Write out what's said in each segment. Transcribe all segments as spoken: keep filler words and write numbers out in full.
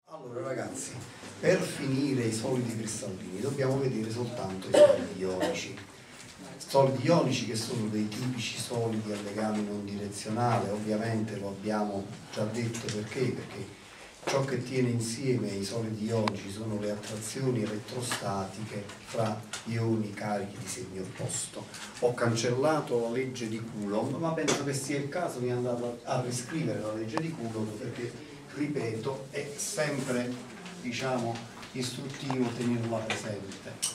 Allora ragazzi, per finire i solidi cristallini dobbiamo vedere soltanto i solidi ionici. Solidi ionici che sono dei tipici solidi a legame non direzionale, ovviamente lo abbiamo già detto perché, perché ciò che tiene insieme i solidi ionici sono le attrazioni elettrostatiche fra ioni carichi di segno opposto. Ho cancellato la legge di Coulomb, ma penso che sia il caso di andare a riscrivere la legge di Coulomb perché, ripeto, è sempre, diciamo, istruttivo tenerla presente.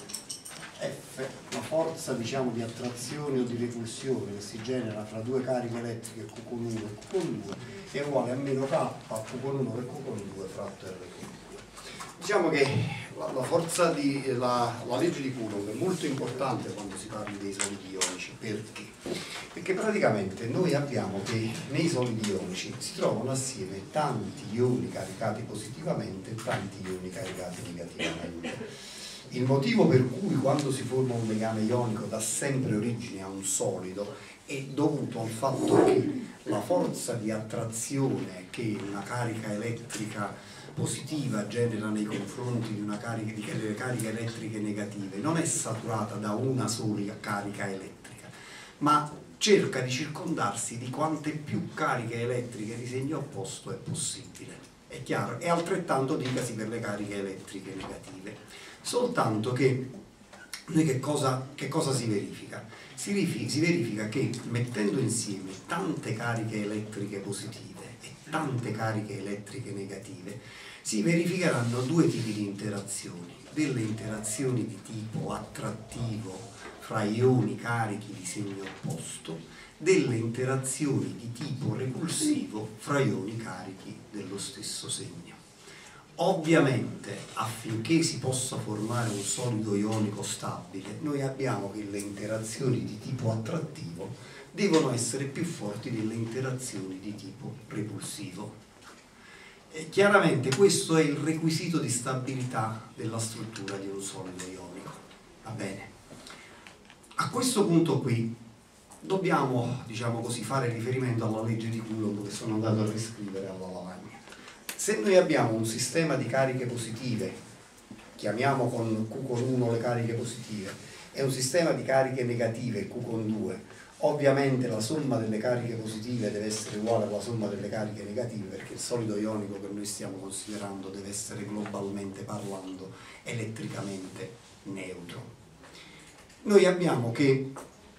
F, la forza, diciamo, di attrazione o di repulsione che si genera fra due cariche elettriche Q con uno e Q con due è uguale a meno K, Q con uno e Q con due fratto R con due. Diciamo che la, la forza di la, la legge di Coulomb è molto importante quando si parla dei solidi ionici. Perché? Perché praticamente noi abbiamo che nei solidi ionici si trovano assieme tanti ioni caricati positivamente e tanti ioni caricati negativamente. Il motivo per cui quando si forma un legame ionico dà sempre origine a un solido è dovuto al fatto che la forza di attrazione che una carica elettrica positiva genera nei confronti di una carica, di delle cariche elettriche negative non è saturata da una sola carica elettrica, ma cerca di circondarsi di quante più cariche elettriche di segno opposto è possibile. È chiaro? E altrettanto dicasi per le cariche elettriche negative. Soltanto che noi che cosa, che cosa si verifica? Si verifica, si verifica che mettendo insieme tante cariche elettriche positive e tante cariche elettriche negative si verificheranno due tipi di interazioni, delle interazioni di tipo attrattivo fra ioni carichi di segno opposto, delle interazioni di tipo repulsivo fra ioni carichi dello stesso segno. Ovviamente, affinché si possa formare un solido ionico stabile, noi abbiamo che le interazioni di tipo attrattivo devono essere più forti delle interazioni di tipo repulsivo. E chiaramente questo è il requisito di stabilità della struttura di un solido ionico. Va bene? A questo punto qui dobbiamo, diciamo così, fare riferimento alla legge di Coulomb che sono andato a riscrivere alla lavagna. Se noi abbiamo un sistema di cariche positive, chiamiamo con Q con uno le cariche positive, e un sistema di cariche negative, Q con due, ovviamente la somma delle cariche positive deve essere uguale alla somma delle cariche negative, perché il solido ionico che noi stiamo considerando deve essere globalmente parlando elettricamente neutro. Noi abbiamo che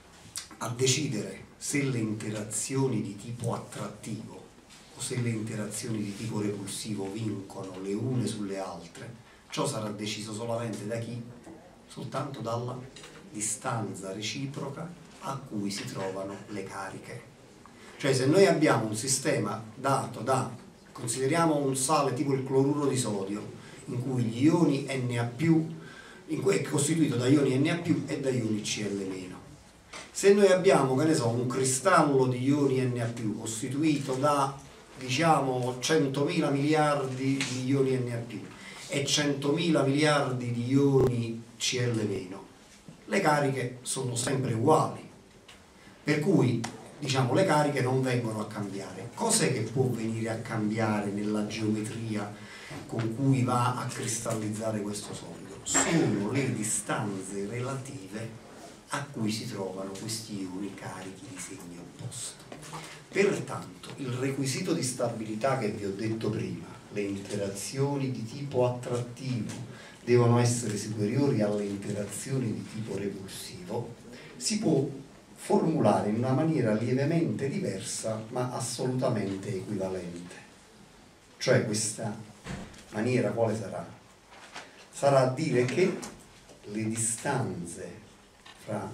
a decidere se le interazioni di tipo attrattivo o se le interazioni di tipo repulsivo vincono le une sulle altre, ciò sarà deciso solamente da chi? Soltanto dalla distanza reciproca a cui si trovano le cariche. Cioè, se noi abbiamo un sistema dato da, consideriamo un sale tipo il cloruro di sodio, in cui gli ioni Na più, in cui è costituito da ioni Na più e da ioni Cl-. Se noi abbiamo, che ne so, un cristallo di ioni Na più costituito da, diciamo, centomila miliardi di ioni Na più e centomila miliardi di ioni Cl-, le cariche sono sempre uguali, per cui, diciamo, le cariche non vengono a cambiare. Cos'è che può venire a cambiare nella geometria con cui va a cristallizzare questo solido? Sono le distanze relative a cui si trovano questi ioni carichi di segno opposto. Pertanto, il requisito di stabilità che vi ho detto prima, le interazioni di tipo attrattivo devono essere superiori alle interazioni di tipo repulsivo, si può formulare in una maniera lievemente diversa ma assolutamente equivalente. Cioè, questa maniera quale sarà? Sarà a dire che le distanze fra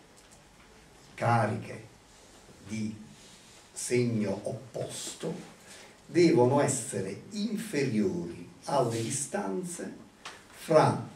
cariche di segno opposto devono essere inferiori alle distanze fra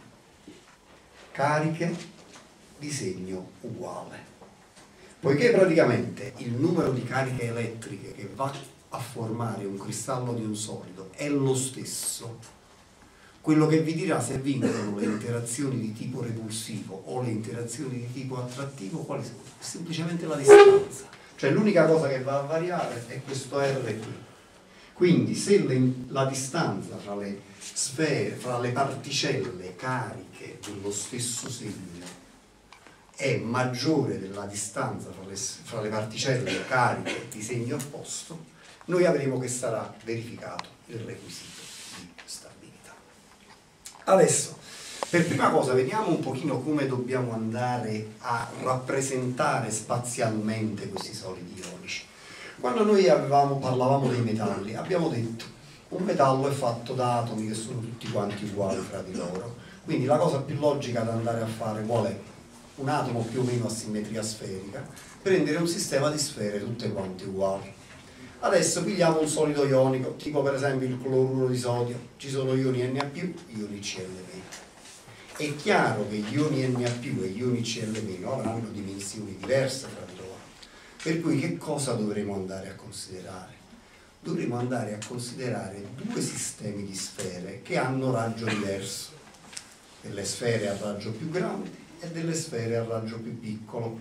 cariche di segno uguale. Poiché praticamente il numero di cariche elettriche che va a formare un cristallo di un solido è lo stesso, quello che vi dirà se vincono le interazioni di tipo repulsivo o le interazioni di tipo attrattivo quali sono? Semplicemente la distanza. Cioè l'unica cosa che va a variare è questo R qui. Quindi se le, la distanza fra le sfere, fra le particelle cariche dello stesso segno è maggiore della distanza fra le, fra le particelle cariche di segno opposto, noi avremo che sarà verificato il requisito di stabilità. Adesso, per prima cosa, vediamo un pochino come dobbiamo andare a rappresentare spazialmente questi solidi ionici. Quando noi avevamo, parlavamo dei metalli, abbiamo detto un metallo è fatto da atomi che sono tutti quanti uguali fra di loro, quindi la cosa più logica da andare a fare qual è? Un atomo più o meno a simmetria sferica, prendere un sistema di sfere tutte quante uguali. Adesso pigliamo un solido ionico, tipo per esempio il cloruro di sodio, ci sono ioni Na più, ioni Cl meno. È chiaro che gli ioni Na più e gli ioni Cl meno avranno dimensioni diverse fra di loro. Per cui che cosa dovremo andare a considerare? Dovremo andare a considerare due sistemi di sfere che hanno raggio diverso, delle sfere a raggio più grande e delle sfere a raggio più piccolo.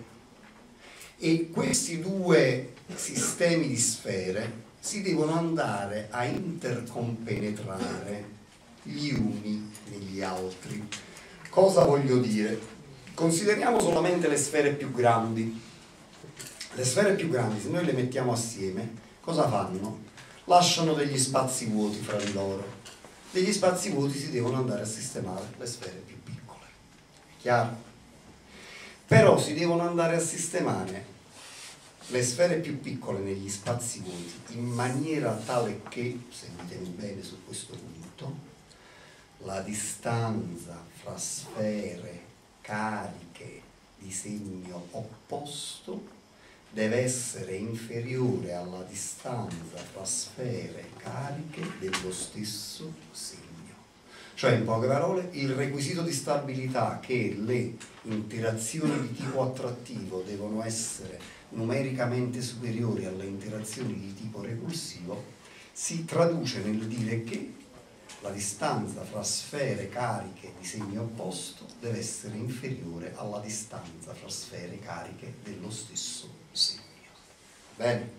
E questi due sistemi di sfere si devono andare a intercompenetrare gli uni negli altri. Cosa voglio dire? Consideriamo solamente le sfere più grandi. Le sfere più grandi, se noi le mettiamo assieme, cosa fanno? Lasciano degli spazi vuoti fra di loro. Degli spazi vuoti si devono andare a sistemare le sfere più piccole. Chiaro? Però si devono andare a sistemare le sfere più piccole negli spazi vuoti in maniera tale che, seguitemi bene su questo punto, la distanza fra sfere cariche di segno opposto deve essere inferiore alla distanza fra sfere cariche dello stesso segno. Cioè, in poche parole, il requisito di stabilità che le interazioni di tipo attrattivo devono essere numericamente superiori alle interazioni di tipo repulsivo si traduce nel dire che la distanza fra sfere cariche di segno opposto deve essere inferiore alla distanza fra sfere cariche dello stesso segno. Bene?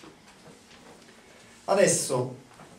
Adesso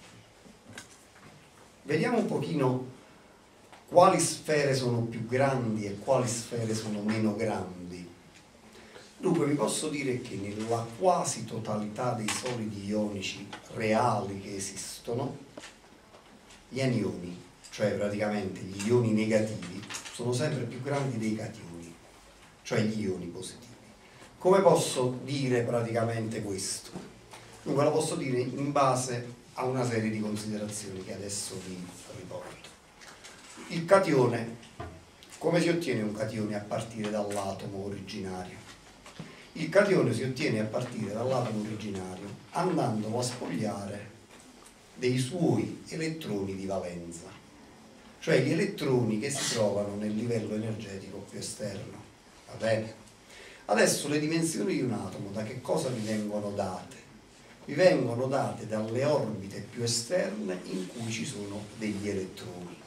vediamo un pochino quali sfere sono più grandi e quali sfere sono meno grandi. Dunque vi posso dire che nella quasi totalità dei solidi ionici reali che esistono, gli anioni, cioè praticamente gli ioni negativi, sono sempre più grandi dei cationi, cioè gli ioni positivi. Come posso dire praticamente questo? Dunque lo posso dire in base a una serie di considerazioni che adesso vi riporto. Il catione, come si ottiene un catione a partire dall'atomo originario? Il catione si ottiene a partire dall'atomo originario andandolo a spogliare dei suoi elettroni di valenza, cioè gli elettroni che si trovano nel livello energetico più esterno. Va bene? Adesso le dimensioni di un atomo da che cosa vi vengono date? Vi vengono date dalle orbite più esterne in cui ci sono degli elettroni.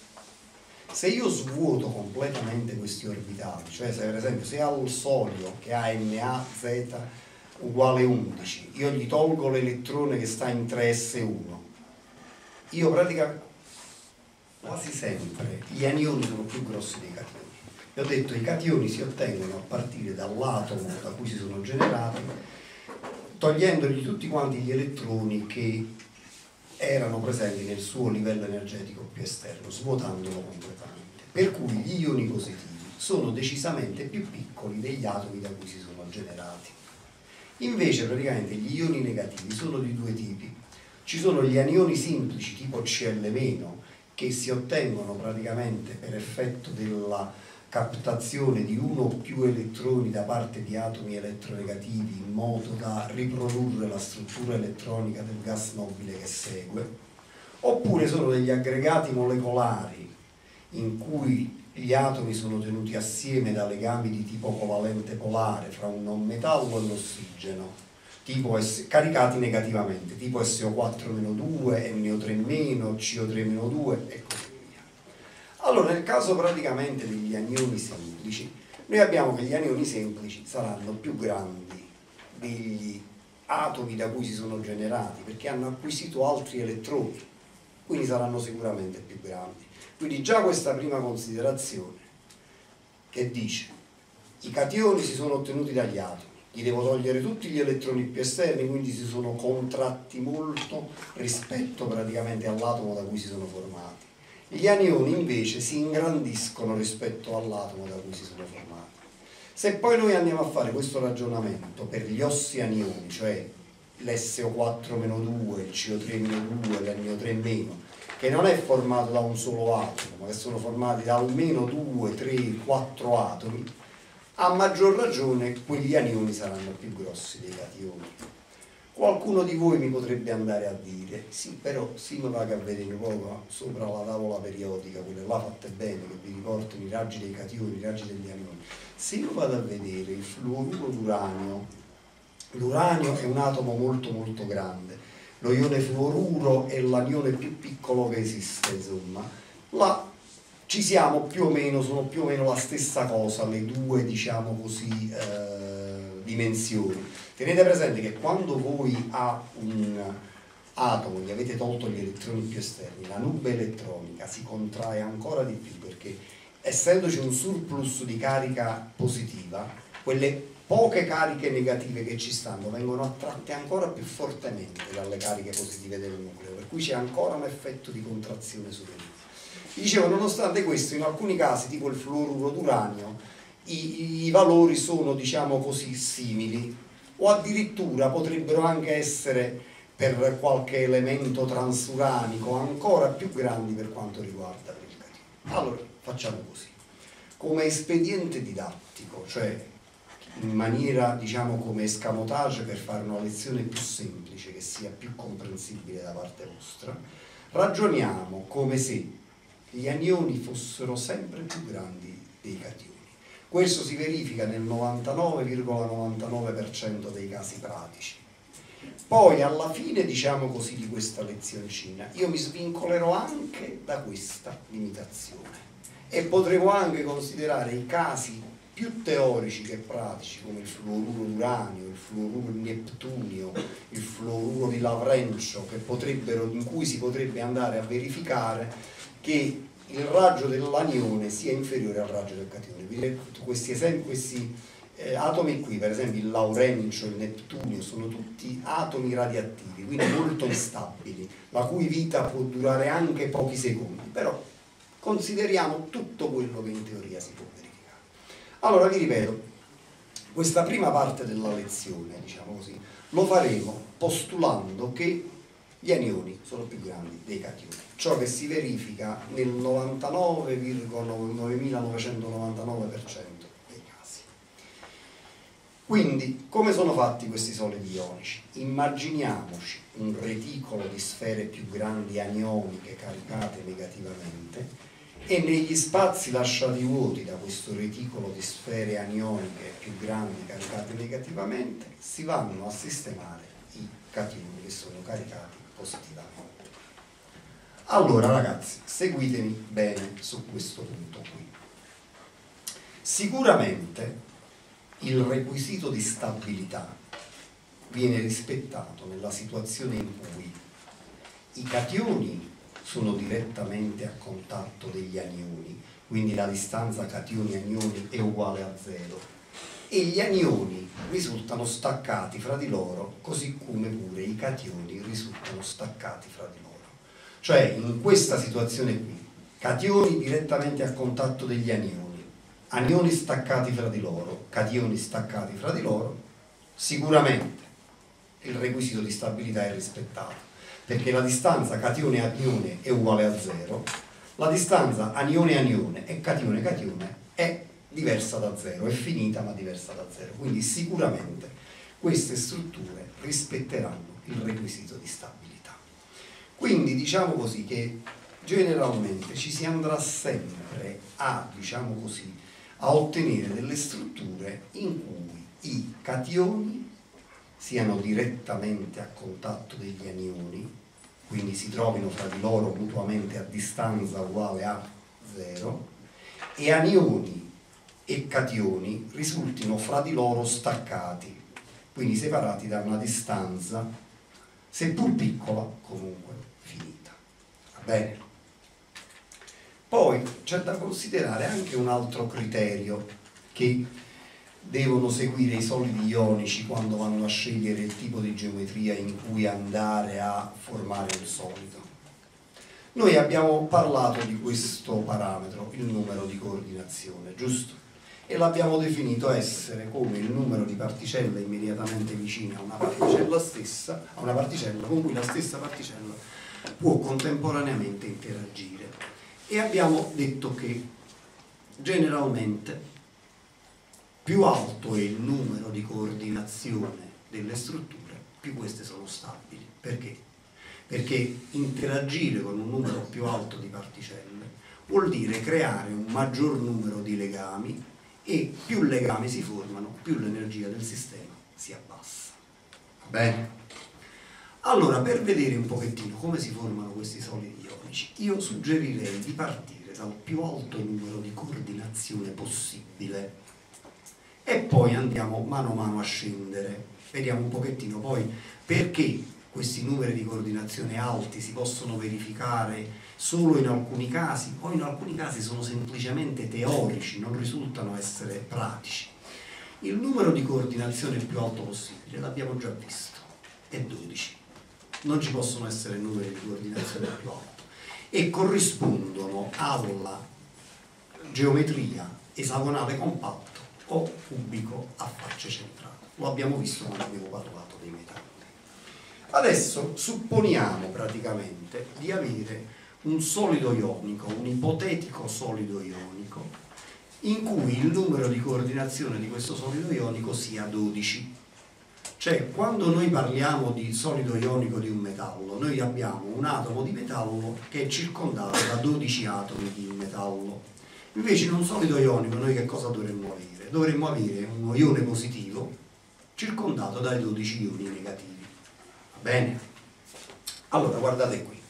Se io svuoto completamente questi orbitali, cioè se per esempio se al sodio che ha NaZ uguale undici, io gli tolgo l'elettrone che sta in tre S uno, io praticamente quasi sempre gli anioni sono più grossi dei cationi. Vi ho detto, i cationi si ottengono a partire dall'atomo da cui si sono generati, togliendogli tutti quanti gli elettroni che erano presenti nel suo livello energetico più esterno, svuotandolo completamente. Per cui gli ioni positivi sono decisamente più piccoli degli atomi da cui si sono generati. Invece praticamente gli ioni negativi sono di due tipi. Ci sono gli anioni semplici tipo Cl meno, che si ottengono praticamente per effetto della captazione di uno o più elettroni da parte di atomi eletronegativi in modo da riprodurre la struttura elettronica del gas nobile che segue, oppure sono degli aggregati molecolari in cui gli atomi sono tenuti assieme da legami di tipo covalente polare fra un non metallo e l'ossigeno, tipo S, caricati negativamente, tipo S O quattro meno due, N O tre meno, C O tre meno due e così via. Allora, nel caso praticamente degli anioni semplici, noi abbiamo che gli anioni semplici saranno più grandi degli atomi da cui si sono generati, perché hanno acquisito altri elettroni, quindi saranno sicuramente più grandi. Quindi già questa prima considerazione che dice i cationi si sono ottenuti dagli atomi, gli devo togliere tutti gli elettroni più esterni, quindi si sono contratti molto rispetto praticamente all'atomo da cui si sono formati. Gli anioni invece si ingrandiscono rispetto all'atomo da cui si sono formati. Se poi noi andiamo a fare questo ragionamento per gli ossi anioni, cioè l'esse o quattro meno due, il ci o tre meno due, l'enne o tre meno, che non è formato da un solo atomo, ma che sono formati da almeno due, tre, quattro atomi, a maggior ragione quegli anioni saranno più grossi dei cationi. Qualcuno di voi mi potrebbe andare a dire, sì, però sì, mi va che a vedere un po' sopra la tavola periodica, quelle là fatte bene, che vi riportano i raggi dei cationi, i raggi degli anioni. Se io vado a vedere il fluoruro d'uranio, l'uranio è un atomo molto molto grande, lo ione fluoruro è l'anione più piccolo che esiste, insomma, là ci siamo più o meno, sono più o meno la stessa cosa, le due, diciamo così, eh, dimensioni. Tenete presente che quando voi a un atomo gli avete tolto gli elettroni più esterni, la nube elettronica si contrae ancora di più, perché essendoci un surplus di carica positiva, quelle poche cariche negative che ci stanno vengono attratte ancora più fortemente dalle cariche positive del nucleo, per cui c'è ancora un effetto di contrazione superiore. Dicevo, nonostante questo, in alcuni casi, tipo il fluoruro d'uranio, i, i valori sono, diciamo così, simili, o addirittura potrebbero anche essere, per qualche elemento transuranico, ancora più grandi per quanto riguarda il catione. Allora, facciamo così. Come espediente didattico, cioè in maniera, diciamo, come escamotage per fare una lezione più semplice, che sia più comprensibile da parte vostra, ragioniamo come se gli anioni fossero sempre più grandi dei cationi. Questo si verifica nel novantanove virgola novantanove per cento dei casi pratici. Poi alla fine, diciamo così, di questa lezioncina io mi svincolerò anche da questa limitazione e potremo anche considerare i casi più teorici che pratici, come il fluoruro d'uranio, il fluoruro di Neptunio, il fluoruro di Lavrencio, che potrebbero, in cui si potrebbe andare a verificare che il raggio dell'anione sia inferiore al raggio del catione. Questi esempi, questi eh, atomi qui, per esempio il Laurencio, il Neptunio, sono tutti atomi radioattivi, quindi molto instabili, la cui vita può durare anche pochi secondi, però consideriamo tutto quello che in teoria si può verificare. Allora vi ripeto, questa prima parte della lezione, diciamo così, lo faremo postulando che gli anioni sono più grandi dei cationi, ciò che si verifica nel novantanove virgola novemilanovecentonovantanove per cento dei casi. Quindi, come sono fatti questi solidi ionici? Immaginiamoci un reticolo di sfere più grandi anioniche caricate negativamente, e negli spazi lasciati vuoti da questo reticolo di sfere anioniche più grandi caricate negativamente si vanno a sistemare i cationi che sono caricati positivamente. Allora ragazzi, seguitemi bene su questo punto qui. Sicuramente il requisito di stabilità viene rispettato nella situazione in cui i cationi sono direttamente a contatto degli anioni, quindi la distanza cationi-anioni è uguale a zero, e gli anioni risultano staccati fra di loro, così come pure i cationi risultano staccati fra di loro. Cioè, in questa situazione qui, cationi direttamente a contatto degli anioni, anioni staccati fra di loro, cationi staccati fra di loro, sicuramente il requisito di stabilità è rispettato, perché la distanza catione-anione è uguale a zero, la distanza anione-anione e catione-catione è diversa da zero, è finita ma diversa da zero, quindi sicuramente queste strutture rispetteranno il requisito di stabilità. Quindi diciamo così che generalmente ci si andrà sempre a, diciamo così, a ottenere delle strutture in cui i cationi siano direttamente a contatto degli anioni, quindi si trovino fra di loro mutuamente a distanza uguale a zero, e anioni e cationi risultino fra di loro staccati quindi separati da una distanza, seppur piccola, comunque finita. Va bene? Poi c'è da considerare anche un altro criterio che devono seguire i solidi ionici quando vanno a scegliere il tipo di geometria in cui andare a formare un solido. Noi abbiamo parlato di questo parametro, il numero di coordinazione, giusto? E l'abbiamo definito essere come il numero di particelle immediatamente vicine a una particella stessa, a una particella con cui la stessa particella può contemporaneamente interagire. E abbiamo detto che generalmente più alto è il numero di coordinazione delle strutture, più queste sono stabili. Perché? Perché interagire con un numero più alto di particelle vuol dire creare un maggior numero di legami, e più legami si formano, più l'energia del sistema si abbassa. Va bene? Allora, per vedere un pochettino come si formano questi solidi ionici, io suggerirei di partire dal più alto numero di coordinazione possibile e poi andiamo mano a mano a scendere. Vediamo un pochettino poi perché questi numeri di coordinazione alti si possono verificare solo in alcuni casi, o in alcuni casi sono semplicemente teorici, non risultano essere pratici. Il numero di coordinazione più alto possibile, l'abbiamo già visto, è dodici. Non ci possono essere numeri di coordinazione più alto e corrispondono alla geometria esagonale compatto o cubico a facce centrate. Lo abbiamo visto quando abbiamo parlato dei metalli. Adesso supponiamo praticamente di avere un solido ionico, un ipotetico solido ionico, in cui il numero di coordinazione di questo solido ionico sia dodici. Cioè, quando noi parliamo di solido ionico di un metallo, noi abbiamo un atomo di metallo che è circondato da dodici atomi di metallo. Invece in un solido ionico noi che cosa dovremmo avere? Dovremmo avere uno ione positivo circondato dai dodici ioni negativi. Bene, allora guardate qui.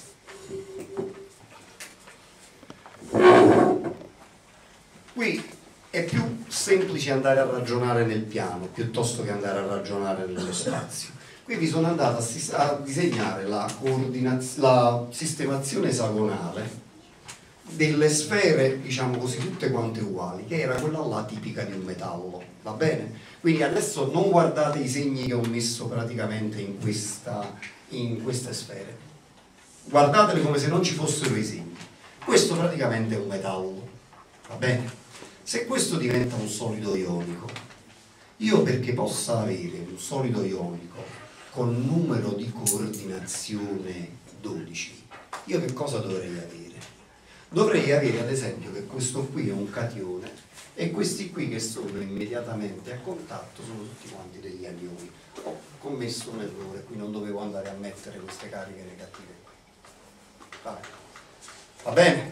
Qui è più semplice andare a ragionare nel piano piuttosto che andare a ragionare nello spazio. Qui vi sono andato a, a disegnare la, la sistemazione esagonale delle sfere, diciamo così, tutte quante uguali, che era quella là tipica di un metallo, va bene? Quindi adesso non guardate i segni che ho messo praticamente in, questa, in queste sfere, guardatele come se non ci fossero i segni. Questo praticamente è un metallo, va bene? Se questo diventa un solido ionico, io perché possa avere un solido ionico con numero di coordinazione dodici, io che cosa dovrei avere? Dovrei avere ad esempio che questo qui è un catione e questi qui che sono immediatamente a contatto sono tutti quanti degli anioni. Ho commesso un errore, qui non dovevo andare a mettere queste cariche negative qui. Va, Va bene?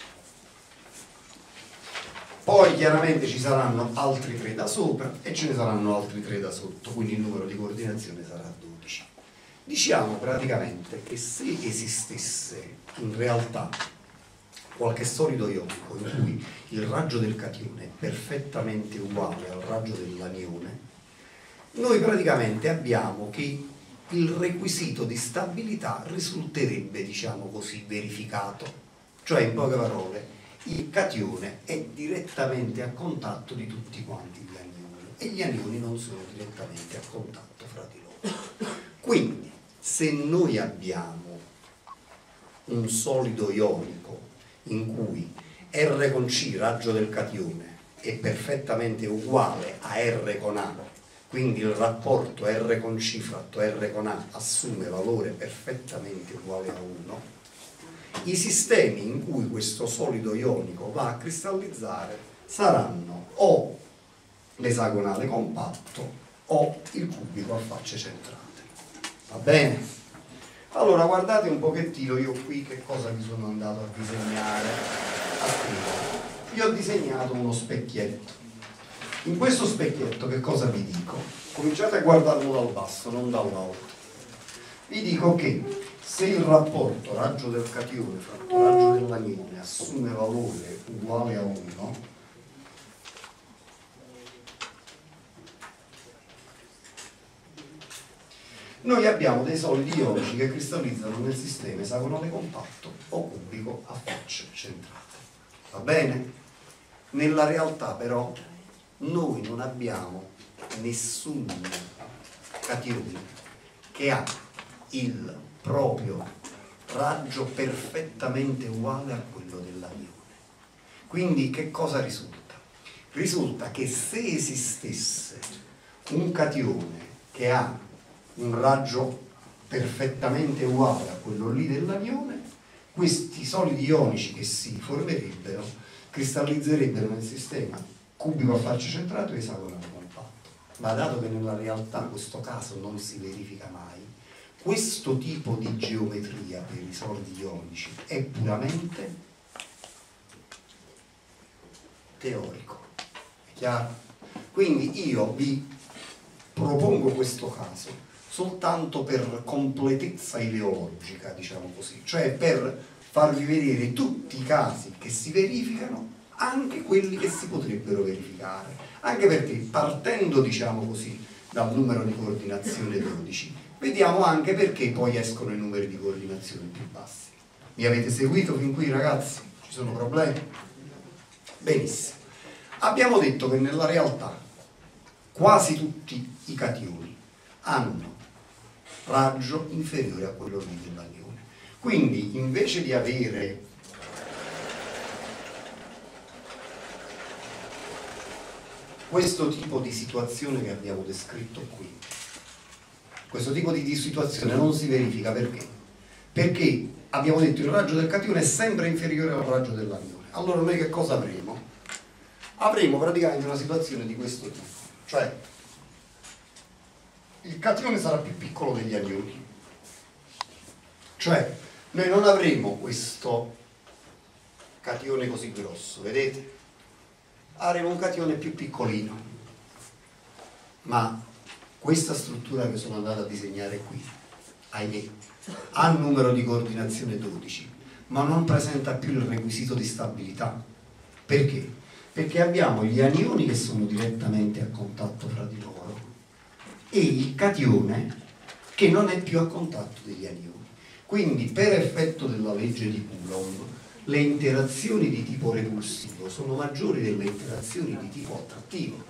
Poi chiaramente ci saranno altri tre da sopra e ce ne saranno altri tre da sotto, quindi il numero di coordinazione sarà dodici. Diciamo praticamente che se esistesse in realtà qualche solido ionico in cui il raggio del catione è perfettamente uguale al raggio dell'anione, noi praticamente abbiamo che il requisito di stabilità risulterebbe, diciamo così, verificato. Cioè, in poche parole, il catione è direttamente a contatto di tutti quanti gli anioni e gli anioni non sono direttamente a contatto fra di loro. Quindi, se noi abbiamo un solido ionico in cui R con C, raggio del catione, è perfettamente uguale a R con A, quindi il rapporto R con C fratto R con A assume valore perfettamente uguale a uno, i sistemi in cui questo solido ionico va a cristallizzare saranno o l'esagonale compatto o il cubico a facce centrate. Va bene? Allora guardate un pochettino io qui che cosa vi sono andato a disegnare, a scrivere. Vi ho disegnato uno specchietto. In questo specchietto che cosa vi dico? Cominciate a guardarlo dal basso, non dall'alto. Vi dico che se il rapporto raggio del catione fratto raggio dell'anione assume valore uguale a uno, Noi abbiamo dei solidi ionici che cristallizzano nel sistema esagonale compatto o cubico a facce centrate. Va bene? Nella realtà però noi non abbiamo nessun catione che ha il proprio raggio perfettamente uguale a quello dell'anione. Quindi che cosa risulta? Risulta che se esistesse un catione che ha un raggio perfettamente uguale a quello lì dell'anione, questi solidi ionici che si formerebbero cristallizzerebbero nel sistema cubico a faccia centrato e esagonale compatto. Ma dato che nella realtà questo caso non si verifica mai, questo tipo di geometria per i solidi ionici è puramente teorico. È chiaro? Quindi io vi propongo questo caso soltanto per completezza ideologica, diciamo così, cioè per farvi vedere tutti i casi che si verificano, anche quelli che si potrebbero verificare, anche perché partendo, diciamo così, dal numero di coordinazione dodici, vediamo anche perché poi escono i numeri di coordinazione più bassi. Mi avete seguito fin qui, ragazzi? Ci sono problemi? Benissimo. Abbiamo detto che nella realtà quasi tutti i cationi hanno raggio inferiore a quello lì dell'anione. Quindi invece di avere questo tipo di situazione che abbiamo descritto qui, questo tipo di situazione non si verifica perché? Perché abbiamo detto che il raggio del catione è sempre inferiore al raggio dell'anione. Allora noi che cosa avremo? Avremo praticamente una situazione di questo tipo, cioè il catione sarà più piccolo degli anioni, cioè noi non avremo questo catione così grosso, vedete? Avremo un catione più piccolino, ma questa struttura che sono andato a disegnare qui, ahimè, ha un numero di coordinazione dodici, ma non presenta più il requisito di stabilità. Perché? Perché abbiamo gli anioni che sono direttamente a contatto fra di loro e il catione che non è più a contatto degli anioni. Quindi per effetto della legge di Coulomb le interazioni di tipo repulsivo sono maggiori delle interazioni di tipo attrattivo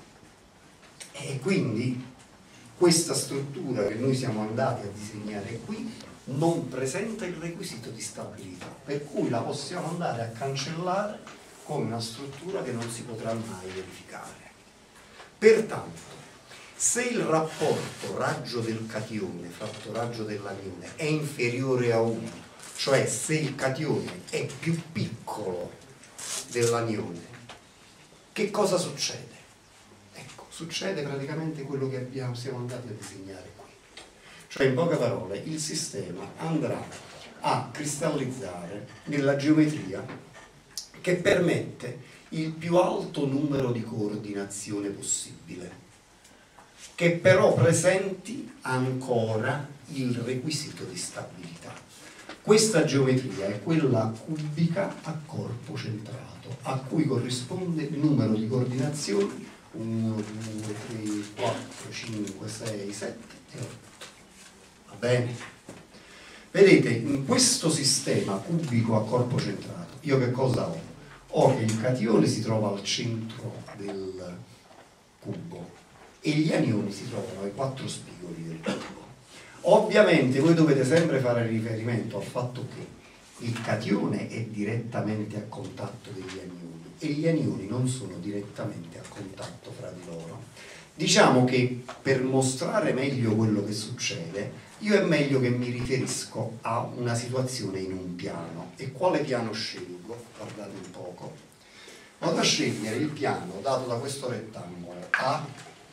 e quindi questa struttura che noi siamo andati a disegnare qui non presenta il requisito di stabilità, per cui la possiamo andare a cancellare come una struttura che non si potrà mai verificare. Pertanto, se il rapporto raggio del catione fratto raggio dell'anione è inferiore a uno, cioè se il catione è più piccolo dell'anione, che cosa succede? Ecco, succede praticamente quello che abbiamo, siamo andati a disegnare qui. Cioè, in poche parole, il sistema andrà a cristallizzare nella geometria che permette il più alto numero di coordinazione possibile, che però presenti ancora il requisito di stabilità. Questa geometria è quella cubica a corpo centrato, a cui corrisponde il numero di coordinazioni uno, due, tre, quattro, cinque, sei, sette e otto. Va bene? Vedete, in questo sistema cubico a corpo centrato, io che cosa ho? Ho che il catione si trova al centro del cubo e gli anioni si trovano ai quattro spigoli del cubo. Ovviamente voi dovete sempre fare riferimento al fatto che il catione è direttamente a contatto degli anioni e gli anioni non sono direttamente a contatto fra di loro. Diciamo che per mostrare meglio quello che succede, io è meglio che mi riferisco a una situazione in un piano. E quale piano scelgo? Guardate un poco. Vado a scegliere il piano dato da questo rettangolo A,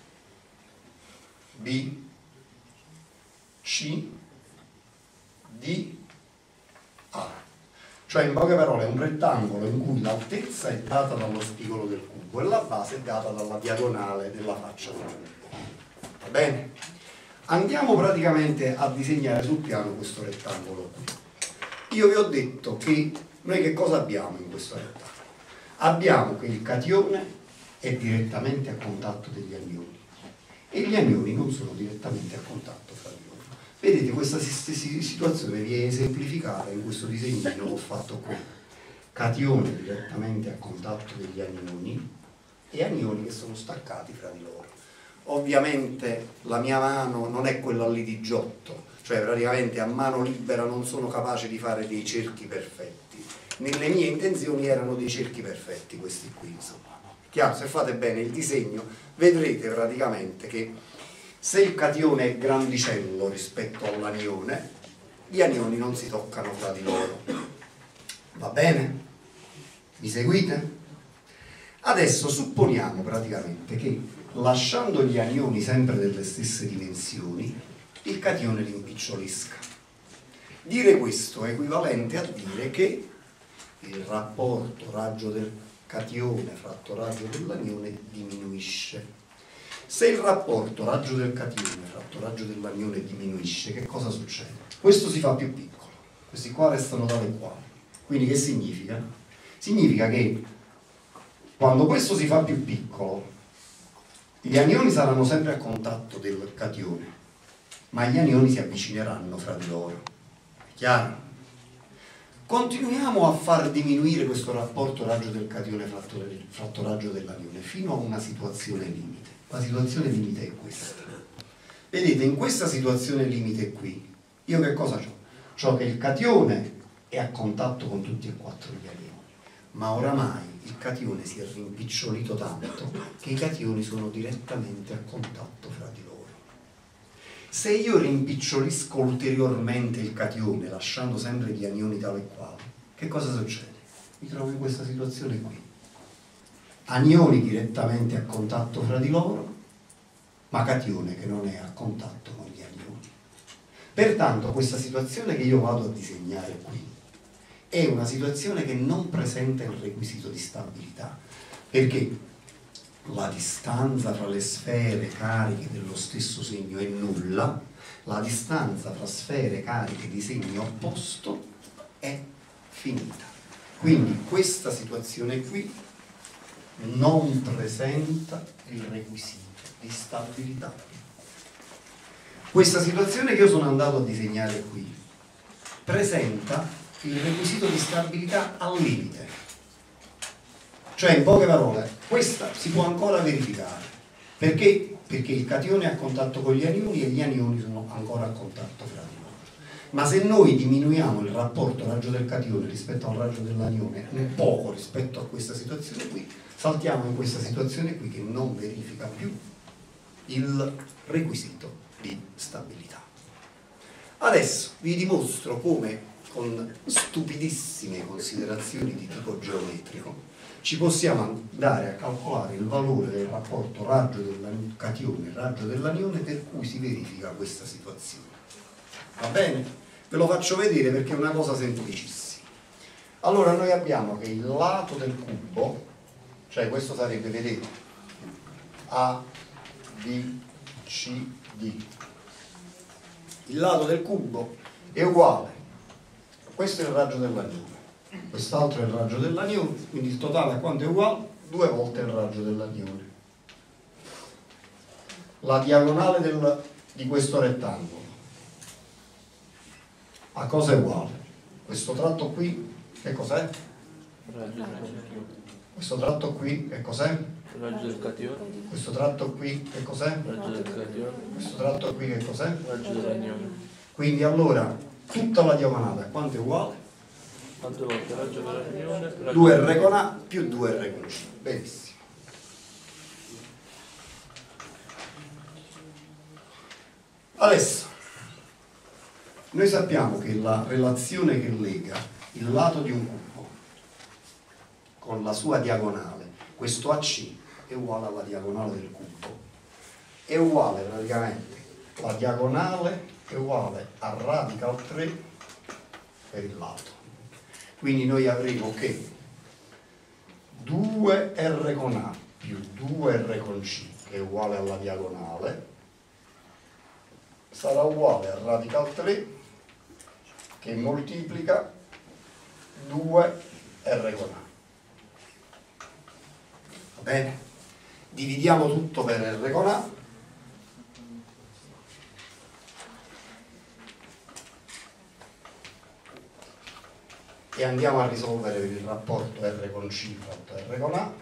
B, C, D, A. Cioè, in poche parole, è un rettangolo in cui l'altezza è data dallo spigolo del cubo e la base è data dalla diagonale della faccia del cubo. Va bene? Andiamo praticamente a disegnare sul piano questo rettangolo qui. Io vi ho detto che noi che cosa abbiamo in questo rettangolo? Abbiamo che il catione è direttamente a contatto degli anioni e gli anioni non sono direttamente a contatto fra di loro. Vedete, questa situazione viene esemplificata in questo disegno che ho fatto qui. Catione direttamente a contatto degli anioni e anioni che sono staccati fra di loro. Ovviamente la mia mano non è quella lì di Giotto, cioè praticamente a mano libera non sono capace di fare dei cerchi perfetti. Nelle mie intenzioni erano dei cerchi perfetti questi qui, insomma. Chiaro, se fate bene il disegno vedrete praticamente che se il catione è grandicello rispetto all'anione, gli anioni non si toccano fra di loro. Va bene? Mi seguite? Adesso supponiamo praticamente che lasciando gli anioni sempre delle stesse dimensioni, il catione li impicciolisca. Dire questo è equivalente a dire che il rapporto raggio del catione fratto raggio dell'anione diminuisce. Se il rapporto raggio del catione fratto raggio dell'anione diminuisce, che cosa succede? Questo si fa più piccolo, questi qua restano tali quali. Quindi che significa? Significa che quando questo si fa più piccolo, gli anioni saranno sempre a contatto del catione, ma gli anioni si avvicineranno fra di loro. È chiaro? Continuiamo a far diminuire questo rapporto raggio del catione fratto, fratto raggio dell'anione fino a una situazione limite. La situazione limite è questa. Vedete, in questa situazione limite qui, io che cosa ho? C'ho che il catione è a contatto con tutti e quattro gli anioni, ma oramai il catione si è rimpicciolito tanto che i cationi sono direttamente a contatto fra di loro. Se io rimpicciolisco ulteriormente il catione, lasciando sempre gli anioni tale e quale, che cosa succede? Mi trovo in questa situazione qui. Anioni direttamente a contatto fra di loro, ma catione che non è a contatto con gli anioni. Pertanto questa situazione che io vado a disegnare qui è una situazione che non presenta il requisito di stabilità, perché la distanza fra le sfere cariche dello stesso segno è nulla, la distanza fra sfere cariche di segno opposto è finita. Quindi questa situazione qui non presenta il requisito di stabilità. Questa situazione che io sono andato a disegnare qui presenta il requisito di stabilità al limite. Cioè, in poche parole, questa si può ancora verificare. Perché? Perché il catione è a contatto con gli anioni e gli anioni sono ancora a contatto fra di loro. Ma se noi diminuiamo il rapporto raggio del catione rispetto al raggio dell'anione un poco rispetto a questa situazione qui, saltiamo in questa situazione qui che non verifica più il requisito di stabilità. Adesso vi dimostro come con stupidissime considerazioni di tipo geometrico ci possiamo andare a calcolare il valore del rapporto raggio del catione raggio dell'anione per cui si verifica questa situazione. Va bene? Ve lo faccio vedere perché è una cosa semplicissima. Allora noi abbiamo che il lato del cubo, cioè questo sarebbe, vedete, A, B, C, D. Il lato del cubo è uguale. Questo è il raggio dell'anione, quest'altro è il raggio dell'anione, quindi il totale a quanto è uguale? Due volte il raggio dell'anione. La diagonale del, di questo rettangolo a cosa è uguale? Questo tratto qui che cos'è? Questo tratto qui che cos'è? Raggio del catione. Questo tratto qui che cos'è? Raggio del catione. Questo tratto qui che cos'è? Raggio dell'anione. Quindi allora tutta la diagonale a quanto è uguale? Quante volte raggio dell'anione? due R con A più due R con C. Benissimo. Adesso noi sappiamo che la relazione che lega il lato di un cubo con la sua diagonale, questo A C è uguale alla diagonale del cubo, è uguale praticamente, la diagonale è uguale a radical tre per il lato. Quindi noi avremo che due R con A più due R con C, che è uguale alla diagonale, sarà uguale a radical tre che moltiplica due R con A. Va bene? Dividiamo tutto per R con A. e andiamo a risolvere per il rapporto R con C fratto R con A,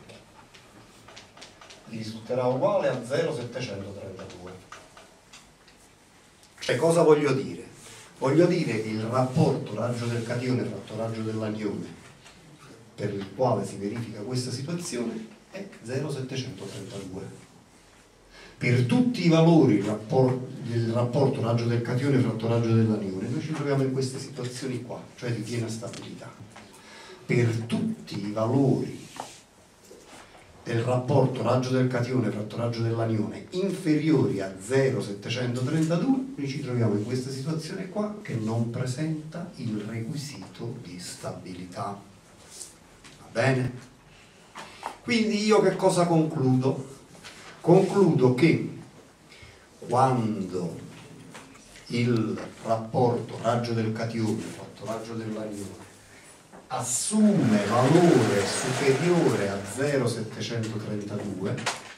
vi risulterà uguale a zero virgola settecentotrentadue. Cioè, cosa voglio dire? Voglio dire che il rapporto raggio del catione fratto raggio dell'anione per il quale si verifica questa situazione è zero virgola settecentotrentadue. Per tutti i valori del rapporto raggio del catione fratto raggio dell'anione noi ci troviamo in queste situazioni qua, cioè di piena stabilità. Per tutti i valori del rapporto raggio del catione fratto raggio dell'anione inferiori a zero virgola settecentotrentadue noi ci troviamo in questa situazione qua che non presenta il requisito di stabilità. Va bene? Quindi io che cosa concludo? Concludo che quando il rapporto raggio del catione fratto raggio dell'anione assume valore superiore a zero virgola settecentotrentadue,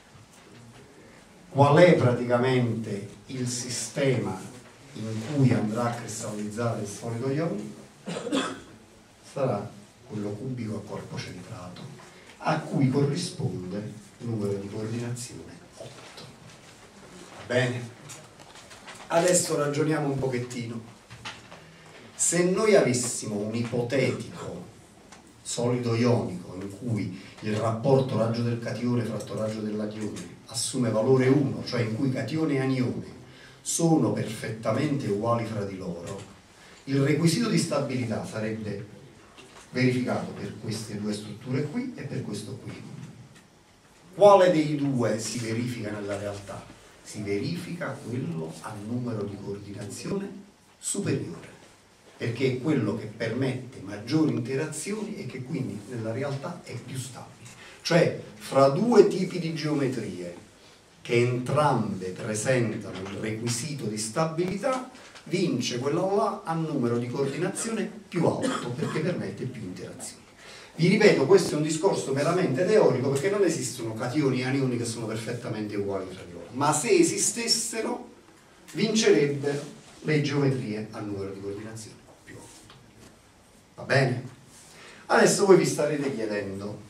qual è praticamente il sistema in cui andrà a cristallizzare il solido ionico? Sarà quello cubico a corpo centrato, a cui corrisponde il numero di coordinazione otto. Va bene? Adesso ragioniamo un pochettino. Se noi avessimo un ipotetico solido ionico in cui il rapporto raggio del catione fratto raggio dell'anione assume valore uno, cioè in cui catione e anione sono perfettamente uguali fra di loro, il requisito di stabilità sarebbe verificato per queste due strutture qui e per questo qui. Quale dei due si verifica nella realtà? Si verifica quello a numero di coordinazione superiore, perché è quello che permette maggiori interazioni e che quindi nella realtà è più stabile. Cioè, fra due tipi di geometrie che entrambe presentano il requisito di stabilità, vince quella là a numero di coordinazione più alto, perché permette più interazioni. Vi ripeto, questo è un discorso meramente teorico, perché non esistono cationi e anioni che sono perfettamente uguali tra di loro, ma se esistessero vincerebbero le geometrie a numero di coordinazione più alto. Va bene? Adesso voi vi starete chiedendo: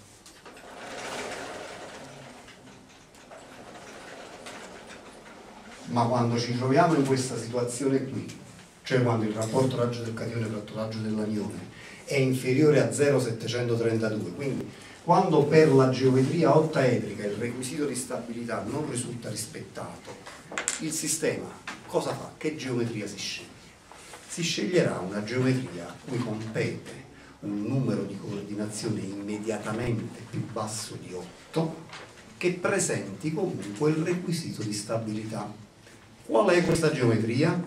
ma quando ci troviamo in questa situazione qui, cioè quando il rapporto raggio del catione fratto raggio dell'anione è inferiore a zero virgola settecentotrentadue, quindi quando per la geometria ottaedrica il requisito di stabilità non risulta rispettato, il sistema cosa fa? Che geometria si sceglie? Si sceglierà una geometria a cui compete un numero di coordinazione immediatamente più basso di otto, che presenti comunque il requisito di stabilità. Qual è questa geometria?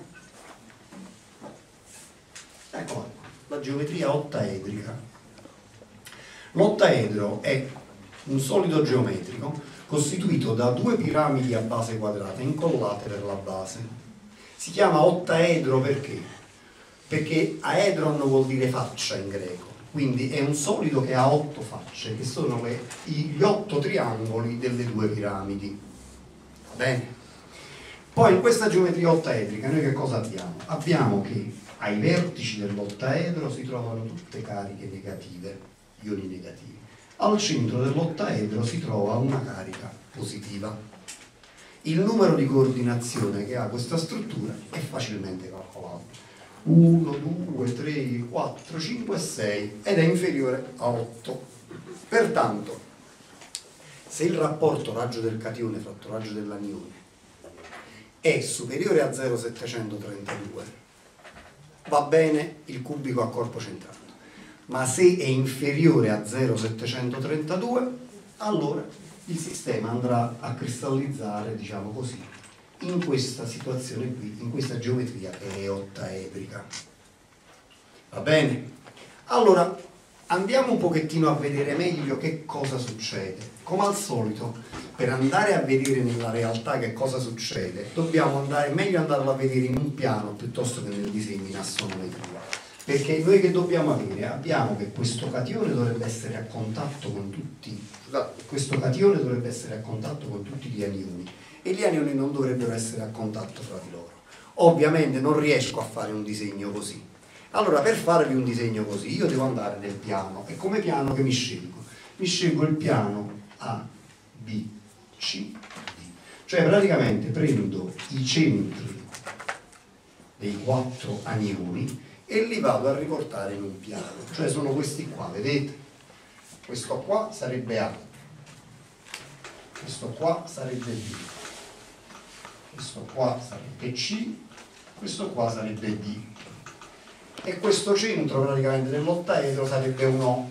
Eccola qua, la geometria ottaedrica. L'ottaedro è un solido geometrico costituito da due piramidi a base quadrata incollate per la base. Si chiama ottaedro perché? Perché aedron vuol dire faccia in greco, quindi è un solido che ha otto facce, che sono le, gli otto triangoli delle due piramidi. Va bene? Poi in questa geometria ottaedrica noi che cosa abbiamo? Abbiamo che ai vertici dell'ottaedro si trovano tutte cariche negative, ioni negativi. Al centro dell'ottaedro si trova una carica positiva. Il numero di coordinazione che ha questa struttura è facilmente calcolato. uno, due, tre, quattro, cinque, sei ed è inferiore a otto. Pertanto, se il rapporto raggio del catione fratto raggio dell'anione è superiore a zero virgola settecentotrentadue, va bene il cubico a corpo centrato, ma se è inferiore a zero virgola settecentotrentadue, allora il sistema andrà a cristallizzare, diciamo così, in questa situazione qui, in questa geometria che è ottaedrica. Va bene? Allora, andiamo un pochettino a vedere meglio che cosa succede. Come al solito, per andare a vedere nella realtà che cosa succede, dobbiamo andare, meglio andarlo a vedere in un piano piuttosto che nel disegno in assonometria. Perché noi che dobbiamo avere? Abbiamo che questo catione dovrebbe essere a contatto con tutti, questo catione dovrebbe essere a contatto con tutti gli anioni, e gli anioni non dovrebbero essere a contatto fra di loro. Ovviamente non riesco a fare un disegno così, Allora, per farvi un disegno così, io devo andare nel piano, e come piano che mi scelgo? Mi scelgo il piano A, B, C, D. Cioè praticamente prendo i centri dei quattro anioni e li vado a riportare in un piano, cioè sono questi qua, vedete? Questo qua sarebbe A, questo qua sarebbe B, questo qua sarebbe C, questo qua sarebbe D, e questo centro praticamente dell'ottaedro sarebbe un O.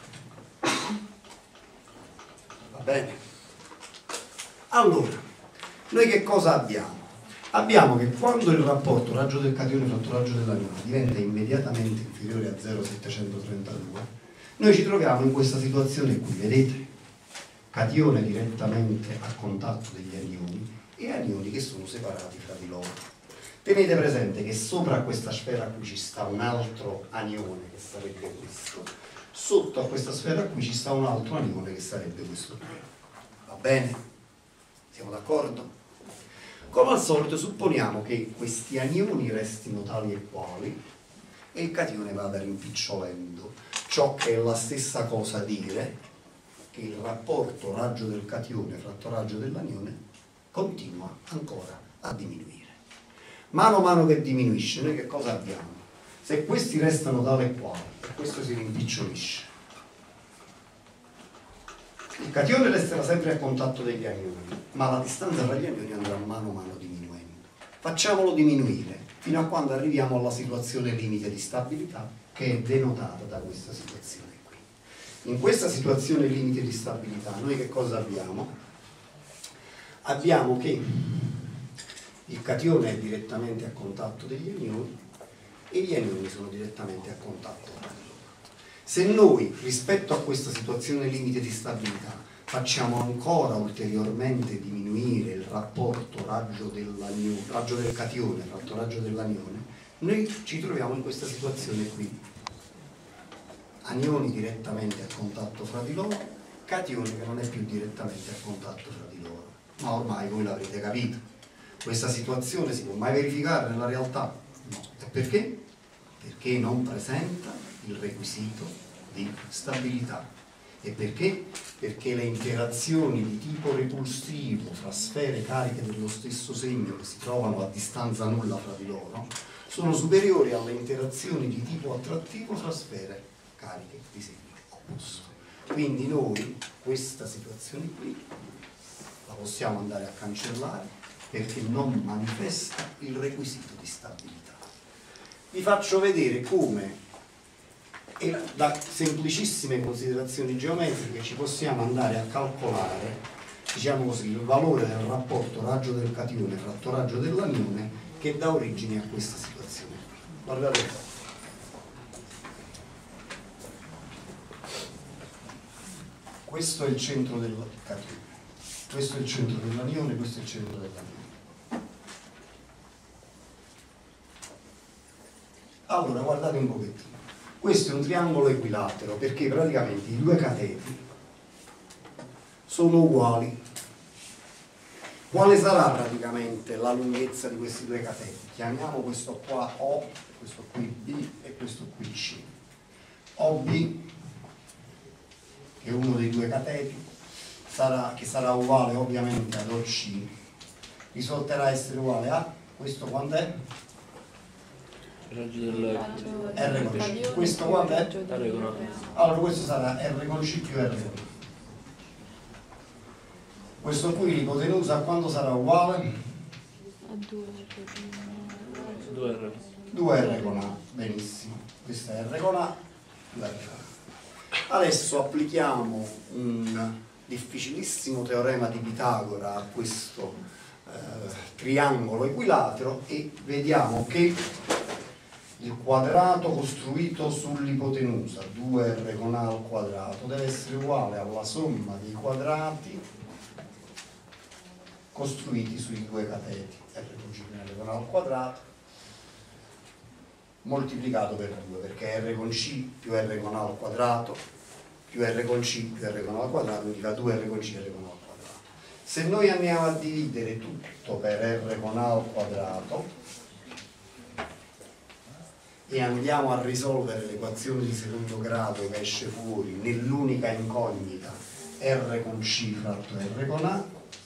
Va bene? Allora, noi che cosa abbiamo? Abbiamo che quando il rapporto raggio del catione fratto raggio dell'anione diventa immediatamente inferiore a zero virgola settecentotrentadue, noi ci troviamo in questa situazione qui, vedete? Catione direttamente a contatto degli anioni e anioni che sono separati fra di loro. Tenete presente che sopra questa sfera qui ci sta un altro anione che sarebbe questo, sotto a questa sfera qui ci sta un altro anione che sarebbe questo qui. Va bene? Siamo d'accordo? Come al solito supponiamo che questi anioni restino tali e quali e il catione vada rimpicciolendo, ciò che è la stessa cosa dire che il rapporto raggio del catione fratto raggio dell'anione continua ancora a diminuire. Mano a mano che diminuisce, noi che cosa abbiamo? Se questi restano tale e quali e questo si rimpicciolisce, il catione resterà sempre a contatto degli anioni, ma la distanza tra gli anioni andrà mano a mano diminuendo. Facciamolo diminuire fino a quando arriviamo alla situazione limite di stabilità, che è denotata da questa situazione qui. In questa situazione limite di stabilità noi che cosa abbiamo? Abbiamo che il catione è direttamente a contatto degli anioni e gli anioni sono direttamente a contatto tra di loro. Se noi rispetto a questa situazione limite di stabilità facciamo ancora ulteriormente diminuire il rapporto raggio, dell'anione, raggio del catione fratto raggio dell'anione, noi ci troviamo in questa situazione qui. Anioni direttamente a contatto fra di loro, catione che non è più direttamente a contatto fra di loro. Ma ormai voi l'avrete capito. Questa situazione si può mai verificare nella realtà? No. E perché? Perché non presenta il requisito di stabilità. E perché? Perché le interazioni di tipo repulsivo fra sfere cariche dello stesso segno che si trovano a distanza nulla fra di loro sono superiori alle interazioni di tipo attrattivo fra sfere cariche di segno opposto. Quindi noi questa situazione qui la possiamo andare a cancellare perché non manifesta il requisito di stabilità. Vi faccio vedere come e da semplicissime considerazioni geometriche ci possiamo andare a calcolare, diciamo così, il valore del rapporto raggio del catione fratto raggio dell'anione che dà origine a questa situazione. Guardate qua. Questo è il centro del catione, questo è il centro dell'anione, questo è il centro dell'anione. Allora, guardate un pochettino. Questo è un triangolo equilatero perché praticamente i due cateti sono uguali. Quale sarà praticamente la lunghezza di questi due cateti? Chiamiamo questo qua O, questo qui B e questo qui C. O B, che è uno dei due cateti, sarà, che sarà uguale ovviamente ad O C, risulterà essere uguale a questo quando è? Raggio del R con C. Questo quando è? R con A. Allora questo sarà R con C più R con A. Questo qui l'ipotenusa a quando sarà uguale? A due R. due R con A, benissimo. Questa è R con A, due R con A. Adesso applichiamo un difficilissimo teorema di Pitagora a questo eh, triangolo equilatero e vediamo che il quadrato costruito sull'ipotenusa due R con A al quadrato deve essere uguale alla somma dei quadrati costruiti sui due cateti R con C più R con A al quadrato moltiplicato per due, perché R con C più R con A al quadrato più R con C più R con A al quadrato quindi fa due R con C R con A al quadrato. Se noi andiamo a dividere tutto per R con A al quadrato, e andiamo a risolvere l'equazione di secondo grado che esce fuori nell'unica incognita R con C fratto R con A,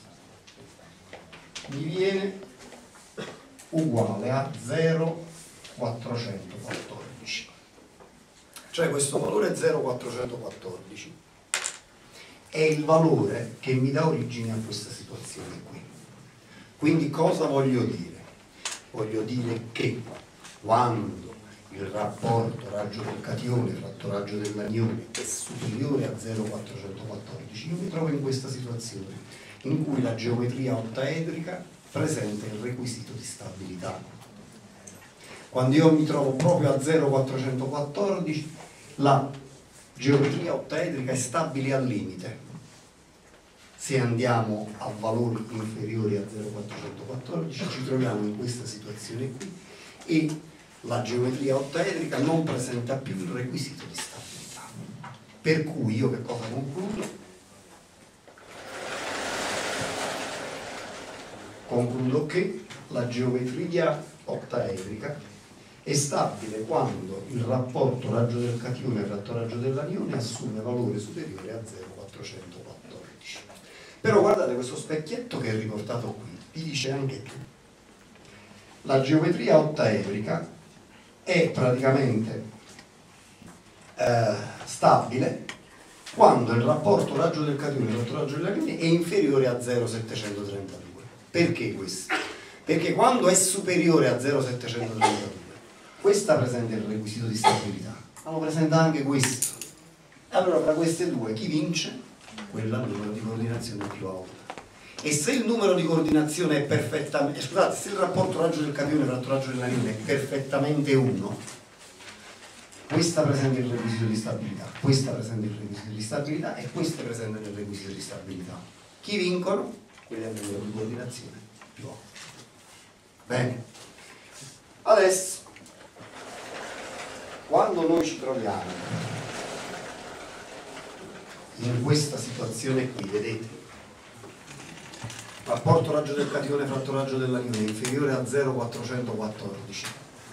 mi viene uguale a zero virgola quattrocentoquattordici. Cioè questo valore zero virgola quattrocentoquattordici è il valore che mi dà origine a questa situazione qui. Quindi cosa voglio dire? Voglio dire che quando il rapporto raggio del catione fratto raggio dell'anione è superiore a zero virgola quattrocentoquattordici, io mi trovo in questa situazione in cui la geometria ottaedrica presenta il requisito di stabilità. Quando io mi trovo proprio a zero virgola quattrocentoquattordici, la geometria ottaedrica è stabile al limite. Se andiamo a valori inferiori a zero virgola quattrocentoquattordici ci troviamo in questa situazione qui e la geometria ottaedrica non presenta più il requisito di stabilità. Per cui io che cosa concludo? Concludo che la geometria ottaedrica è stabile quando il rapporto raggio del catione fratto raggio dell'anione assume valore superiore a zero virgola quattrocentoquattordici. Però guardate questo specchietto che è riportato qui, vi dice anche che la geometria ottaedrica è praticamente eh, stabile quando il rapporto raggio del catione fratto raggio dell'anione è inferiore a zero virgola settecentotrentadue. Perché questo? Perché quando è superiore a zero virgola settecentotrentadue questa presenta il requisito di stabilità, ma lo presenta anche questo. Allora tra queste due chi vince? Quella al numero di coordinazione più alta. E se il numero di coordinazione è perfettamente, scusate, se il rapporto raggio del catione fratto raggio dell'anione è perfettamente uno, questa presenta il requisito di stabilità, questa presenta il requisito di stabilità e queste presentano il requisito di stabilità. Chi vincono? Quelli al numero di coordinazione più alta. Bene. Adesso, quando noi ci troviamo in questa situazione qui, vedete, rapporto raggio del catione fratto raggio dell'anione inferiore a zero virgola quattrocentoquattordici,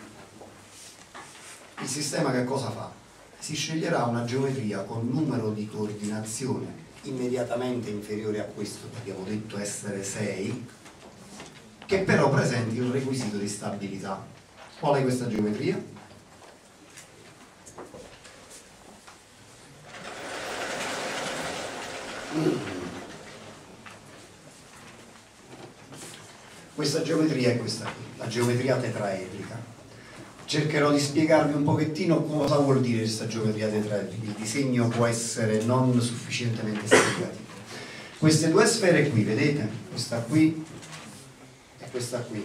il sistema che cosa fa? Si sceglierà una geometria con numero di coordinazione immediatamente inferiore a questo che abbiamo detto essere sei, che però presenti il requisito di stabilità. Qual è questa geometria? Questa geometria è questa qui, la geometria tetraedrica. Cercherò di spiegarvi un pochettino cosa vuol dire questa geometria tetraedrica. Il disegno può essere non sufficientemente spiegativo. Queste due sfere qui, vedete? Questa qui e questa qui.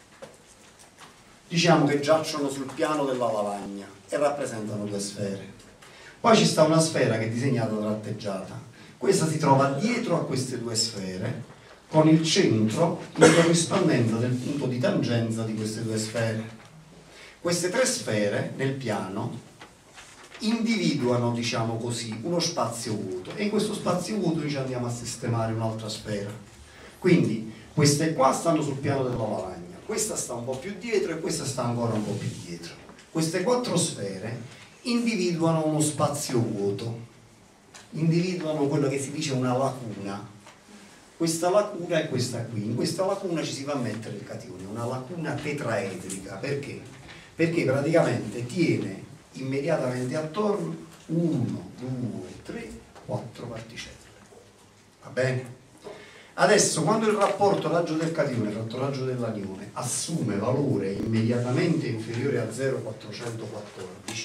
Diciamo che giacciono sul piano della lavagna e rappresentano due sfere. Poi ci sta una sfera che è disegnata tratteggiata. Questa si trova dietro a queste due sfere con il centro in corrispondenza del punto di tangenza di queste due sfere. Queste tre sfere nel piano individuano, diciamo così, uno spazio vuoto e in questo spazio vuoto noi ci andiamo a sistemare un'altra sfera. Quindi queste qua stanno sul piano della lavagna, questa sta un po' più dietro e questa sta ancora un po' più dietro. Queste quattro sfere individuano uno spazio vuoto, individuano quello che si dice una lacuna. Questa lacuna è questa qui, in questa lacuna ci si va a mettere il catione, una lacuna tetraedrica. Perché? Perché praticamente tiene immediatamente attorno uno, due, tre, quattro particelle. Va bene? Adesso quando il rapporto raggio del catione fratto raggio dell'anione assume valore immediatamente inferiore a zero virgola quattrocentoquattordici,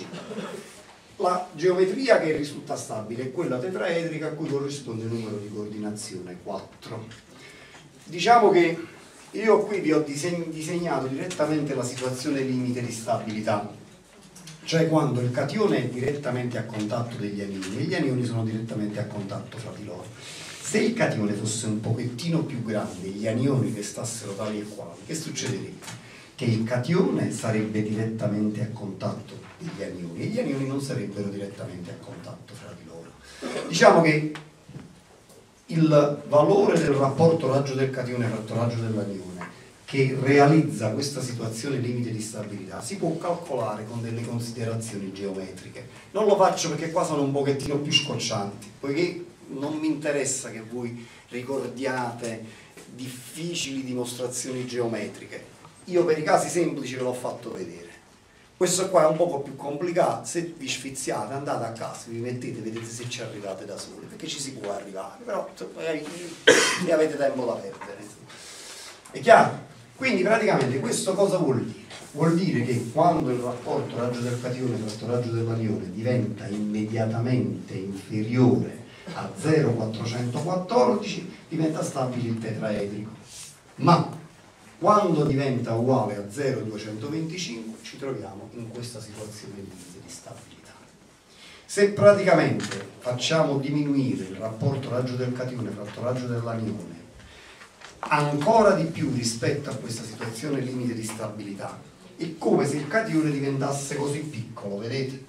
la geometria che risulta stabile è quella tetraedrica a cui corrisponde il numero di coordinazione quattro. Diciamo che io qui vi ho disegnato direttamente la situazione limite di stabilità, cioè quando il catione è direttamente a contatto degli anioni e gli anioni sono direttamente a contatto fra di loro. Se il catione fosse un pochettino più grande e gli anioni restassero tali e quali, che succederebbe? Che il catione sarebbe direttamente a contatto degli anioni e gli anioni non sarebbero direttamente a contatto fra di loro. Diciamo che il valore del rapporto raggio del catione fratto raggio dell'anione che realizza questa situazione limite di stabilità si può calcolare con delle considerazioni geometriche. Non lo faccio perché qua sono un pochettino più scoccianti, poiché non mi interessa che voi ricordiate difficili dimostrazioni geometriche. Io per i casi semplici ve l'ho fatto vedere. Questo qua è un poco più complicato, se vi sfiziate andate a casa, vi mettete, vedete se ci arrivate da soli, perché ci si può arrivare, però magari ne avete tempo da perdere. È chiaro? Quindi praticamente questo cosa vuol dire? Vuol dire che quando il rapporto raggio del catione fratto raggio dell'anione diventa immediatamente inferiore a zero virgola quattrocentoquattordici diventa stabile il tetraedrico, ma quando diventa uguale a zero virgola duecentoventicinque ci troviamo in questa situazione limite di stabilità. Se praticamente facciamo diminuire il rapporto raggio del catione fratto raggio dell'anione ancora di più rispetto a questa situazione limite di stabilità, è come se il catione diventasse così piccolo, vedete?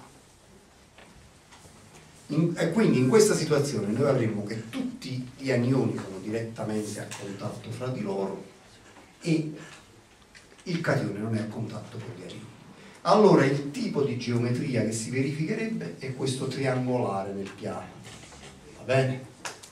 In, e quindi in questa situazione noi avremo che tutti gli anioni sono direttamente a contatto fra di loro e il catione non è a contatto con gli anioni. Allora il tipo di geometria che si verificherebbe è questo triangolare nel piano, va bene?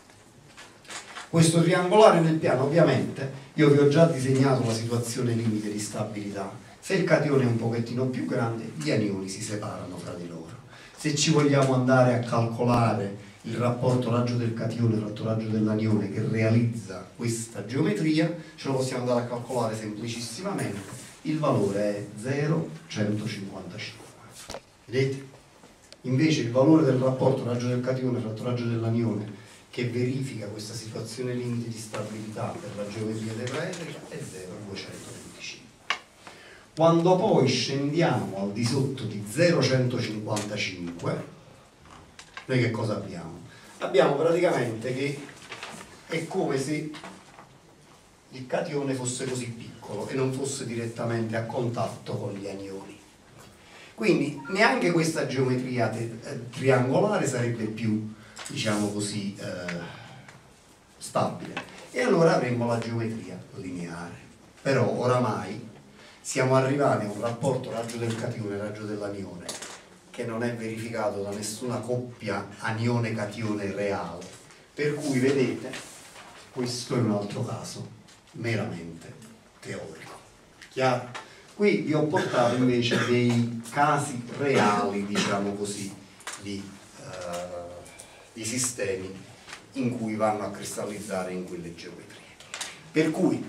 Questo triangolare nel piano, ovviamente, io vi ho già disegnato la situazione limite di stabilità. Se il catione è un pochettino più grande, gli anioni si separano fra di loro. Se ci vogliamo andare a calcolare il rapporto raggio del catione fratto raggio dell'anione che realizza questa geometria, ce lo possiamo andare a calcolare semplicissimamente. Il valore è zero virgola centocinquantacinque. Vedete? Invece il valore del rapporto raggio del catione fratto raggio dell'anione che verifica questa situazione limite di stabilità per la geometria tetraedrica è zero virgola duecentoventicinque. Quando poi scendiamo al di sotto di zero virgola centocinquantacinque, noi che cosa abbiamo? Abbiamo praticamente che è come se il catione fosse così piccolo e non fosse direttamente a contatto con gli anioni. Quindi neanche questa geometria triangolare sarebbe più, diciamo così, eh, stabile, e allora avremmo la geometria lineare. Però oramai siamo arrivati a un rapporto raggio del catione e raggio dell'anione che non è verificato da nessuna coppia anione-catione reale, per cui vedete, questo è un altro caso meramente teorico. Chiaro? Qui vi ho portato invece dei casi reali, diciamo così, di di sistemi in cui vanno a cristallizzare in quelle geometrie. Per cui,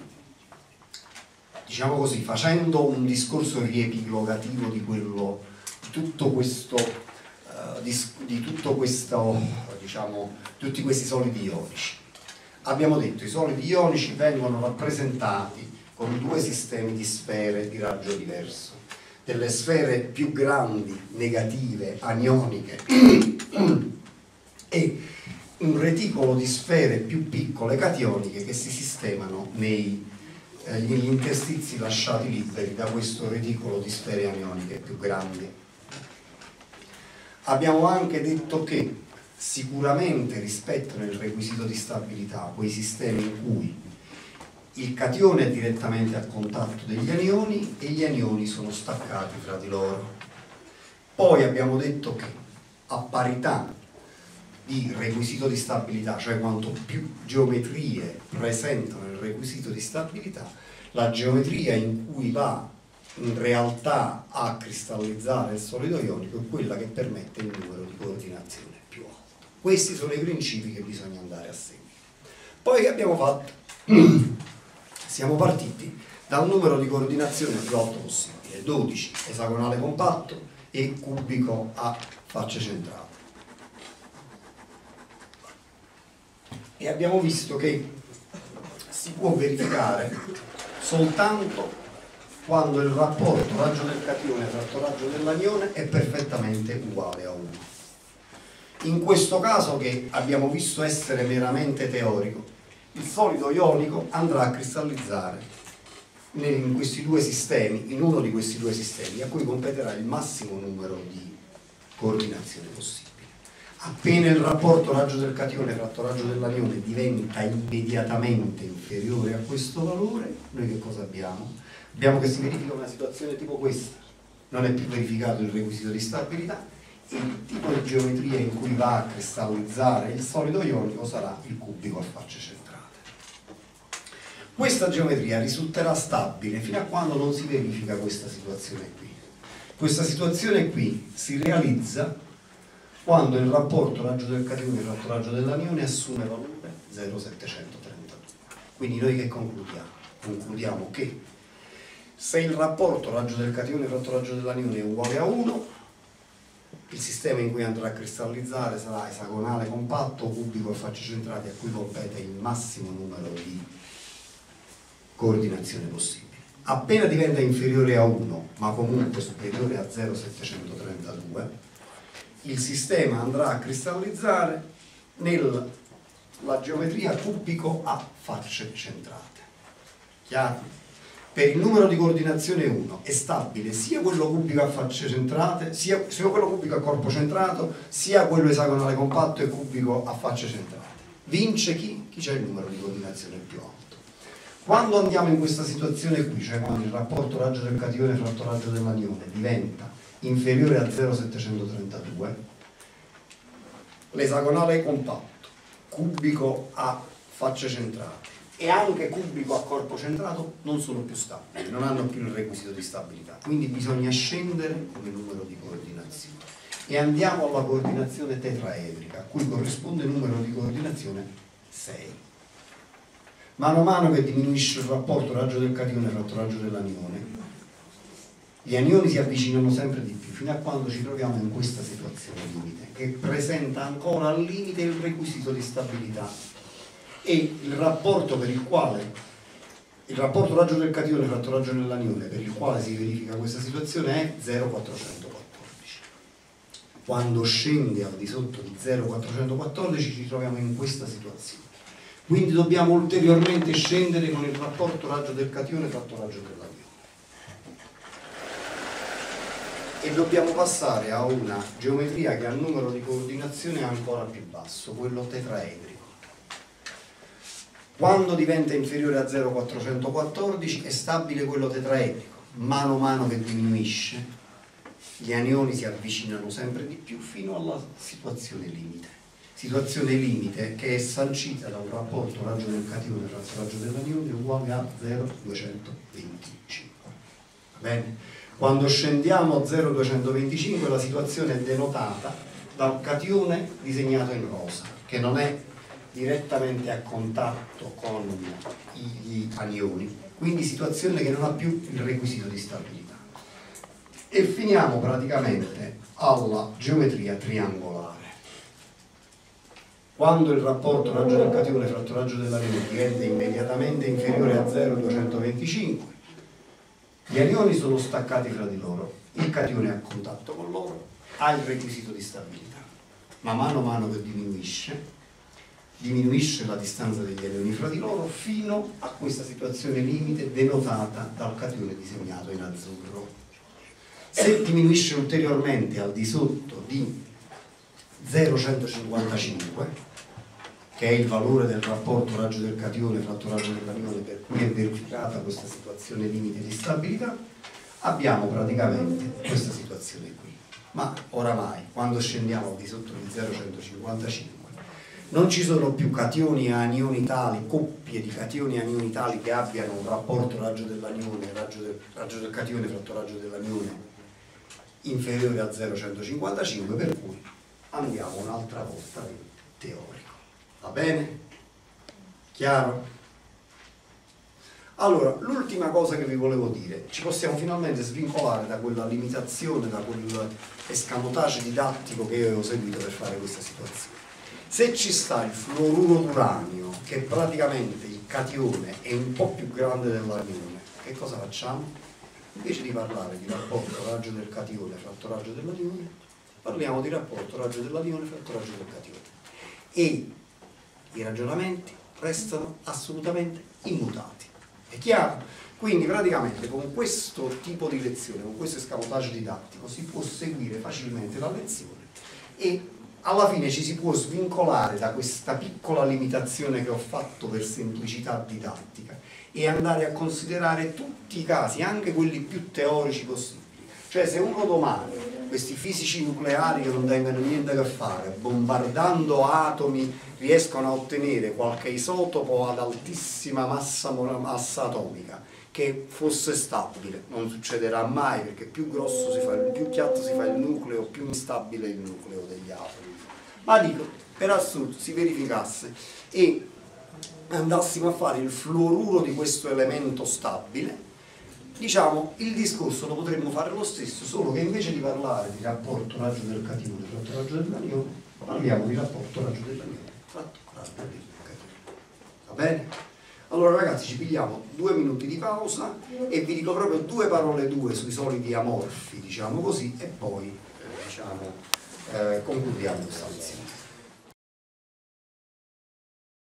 diciamo così, facendo un discorso riepilogativo di quello, di tutto questo, uh, di, di tutto questo, diciamo, tutti questi solidi ionici, abbiamo detto che i solidi ionici vengono rappresentati con due sistemi di sfere di raggio diverso. Delle sfere più grandi, negative, anioniche, e un reticolo di sfere più piccole cationiche che si sistemano nei, eh, negli interstizi lasciati liberi da questo reticolo di sfere anioniche più grandi. Abbiamo anche detto che sicuramente rispettano il requisito di stabilità quei sistemi in cui il catione è direttamente a contatto degli anioni e gli anioni sono staccati fra di loro. Poi abbiamo detto che a parità di requisito di stabilità, cioè quanto più geometrie presentano il requisito di stabilità, la geometria in cui va in realtà a cristallizzare il solido ionico è quella che permette il numero di coordinazione più alto. Questi sono i principi che bisogna andare a seguire. Poi che abbiamo fatto? Siamo partiti da un numero di coordinazione più alto possibile, dodici, esagonale compatto e cubico a facce centrate. E abbiamo visto che si può verificare soltanto quando il rapporto raggio del catione fratto raggio dell'anione è perfettamente uguale a uno. In questo caso, che abbiamo visto essere meramente teorico, il solido ionico andrà a cristallizzare in questi due sistemi, in uno di questi due sistemi, a cui competerà il massimo numero di coordinazioni possibili. Appena il rapporto raggio del catione fratto raggio dell'anione diventa immediatamente inferiore a questo valore, noi che cosa abbiamo? Abbiamo che si verifica una situazione tipo questa, non è più verificato il requisito di stabilità e il tipo di geometria in cui va a cristallizzare il solido ionico sarà il cubico a facce centrate. Questa geometria risulterà stabile fino a quando non si verifica questa situazione qui. Questa situazione qui si realizza quando il rapporto raggio del catione fratto raggio dell'anione assume valore zero virgola settecentotrentadue. Quindi noi che concludiamo? Concludiamo che se il rapporto raggio del catione fratto raggio dell'anione è uguale a uno, il sistema in cui andrà a cristallizzare sarà esagonale compatto, cubico a facce centrate, a cui compete il massimo numero di coordinazioni possibili. Appena diventa inferiore a uno, ma comunque superiore a zero virgola settecentotrentadue, il sistema andrà a cristallizzare nella geometria cubico a facce centrate. Chiaro? Per il numero di coordinazione uno è stabile sia quello cubico a facce centrate, sia, sia quello cubico a corpo centrato, sia quello esagonale compatto e cubico a facce centrate. Vince chi? Chi c'ha il numero di coordinazione più alto. Quando andiamo in questa situazione qui, cioè quando il rapporto raggio del catione fratto raggio dell'anione diventa inferiore a zero virgola settecentotrentadue, l'esagonale compatto, cubico a facce centrate e anche cubico a corpo centrato non sono più stabili, non hanno più il requisito di stabilità, quindi bisogna scendere come numero di coordinazione e andiamo alla coordinazione tetraedrica, a cui corrisponde il numero di coordinazione sei. Mano a mano che diminuisce il rapporto raggio del catione fratto raggio dell'anione, gli anioni si avvicinano sempre di più fino a quando ci troviamo in questa situazione limite che presenta ancora al limite il requisito di stabilità e il rapporto per il quale il rapporto raggio del catione fratto raggio dell'anione per il quale si verifica questa situazione è zero virgola quattrocentoquattordici. Quando scende al di sotto di zero virgola quattrocentoquattordici ci troviamo in questa situazione, quindi dobbiamo ulteriormente scendere con il rapporto raggio del catione fratto raggio dell'anione e dobbiamo passare a una geometria che ha il numero di coordinazione ancora più basso, quello tetraedrico. Quando diventa inferiore a zero virgola quattrocentoquattordici è stabile quello tetraedrico, mano a mano che diminuisce gli anioni si avvicinano sempre di più fino alla situazione limite. Situazione limite che è sancita da un rapporto raggio del catione fratto raggio dell'anione uguale a zero virgola duecentoventicinque. Va bene? Quando scendiamo a zero virgola duecentoventicinque la situazione è denotata dal catione disegnato in rosa, che non è direttamente a contatto con gli anioni, quindi situazione che non ha più il requisito di stabilità. E finiamo praticamente alla geometria triangolare. Quando il rapporto raggio del catione fratto raggio dell'anione diventa immediatamente inferiore a zero virgola duecentoventicinque, gli anioni sono staccati fra di loro, il catione è a contatto con loro, ha il requisito di stabilità, ma mano a mano che diminuisce, diminuisce la distanza degli anioni fra di loro fino a questa situazione limite denotata dal catione disegnato in azzurro. Se diminuisce ulteriormente al di sotto di zero virgola centocinquantacinque, che è il valore del rapporto raggio del catione fratto raggio dell'anione per cui è verificata questa situazione limite di stabilità, abbiamo praticamente questa situazione qui. Ma oramai, quando scendiamo al di sotto di zero virgola centocinquantacinque, non ci sono più cationi e anioni tali, coppie di cationi e anioni tali che abbiano un rapporto raggio dell'anione, raggio del, raggio del catione fratto raggio dell'anione inferiore a zero virgola centocinquantacinque, per cui andiamo un'altra volta nel teorico. Va bene? Chiaro? Allora, l'ultima cosa che vi volevo dire, ci possiamo finalmente svincolare da quella limitazione, da quel escamotage didattico che io avevo seguito per fare questa situazione. Se ci sta il fluoruro d'uranio, che praticamente il catione è un po' più grande dell'anione, che cosa facciamo? Invece di parlare di rapporto raggio del catione fratto raggio dell'anione, parliamo di rapporto raggio dell'anione fratto raggio del catione. E i ragionamenti restano assolutamente immutati. È chiaro? Quindi praticamente con questo tipo di lezione, con questo escamotage didattico, si può seguire facilmente la lezione e alla fine ci si può svincolare da questa piccola limitazione che ho fatto per semplicità didattica e andare a considerare tutti i casi, anche quelli più teorici possibili. Cioè, se uno domani, questi fisici nucleari che non tengono niente a che fare, bombardando atomi riescono a ottenere qualche isotopo ad altissima massa, massa atomica che fosse stabile, non succederà mai, perché più grosso si fa, più chiatto si fa il nucleo, più instabile è il nucleo degli atomi. Ma dico, per assurdo, si verificasse e andassimo a fare il fluoruro di questo elemento stabile, diciamo, il discorso lo potremmo fare lo stesso, solo che invece di parlare di rapporto raggio del catione fratto raggio dell'anione, parliamo di rapporto raggio dell'anione fratto raggio del catione. Va bene? Allora ragazzi, ci pigliamo due minuti di pausa e vi dico proprio due parole due sui solidi amorfi, diciamo così, e poi eh, diciamo, eh, concludiamo questa lezione.